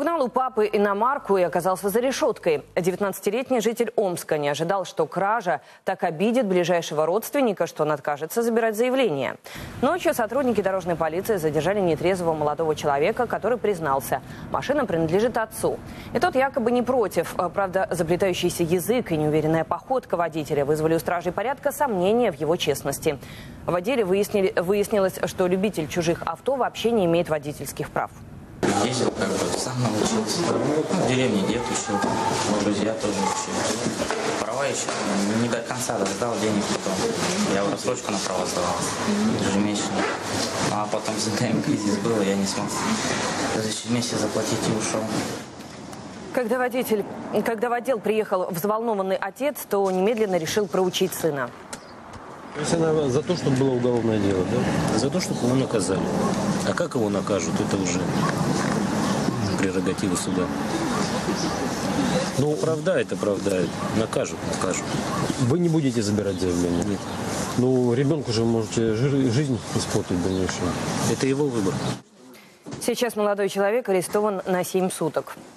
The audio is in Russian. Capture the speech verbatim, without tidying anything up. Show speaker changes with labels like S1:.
S1: Угнал у папы иномарку и оказался за решеткой. девятнадцатилетний житель Омска не ожидал, что кража так обидит ближайшего родственника, что он откажется забирать заявление. Ночью сотрудники дорожной полиции задержали нетрезвого молодого человека, который признался, машина принадлежит отцу. И тот якобы не против. Правда, заплетающийся язык и неуверенная походка водителя вызвали у стражей порядка сомнения в его честности. В отделе выяснили, выяснилось, что любитель чужих авто вообще не имеет водительских прав.
S2: Ездил, как бы, сам научился. Ну, в деревне дед учил, друзья тоже учили. Права еще не до конца дождал, денег потом. Я в рассрочку на права сдавался, ежемесячно. Ну, а потом с деньгами кризис был, и я не смог в следующем месяце заплатить и ушел.
S1: Когда водитель, когда в отдел приехал взволнованный отец, то немедленно решил проучить сына.
S3: То есть она за то, чтобы было уголовное дело, да?
S4: За то, чтобы его наказали. А как его накажут, это уже прерогатива суда. Ну, оправдает, оправдает. Накажут, накажут.
S3: Вы не будете забирать заявление?
S4: Нет.
S3: Ну, ребенку же можете жизнь испортить в дальнейшем.
S4: Это его выбор.
S1: Сейчас молодой человек арестован на семь суток.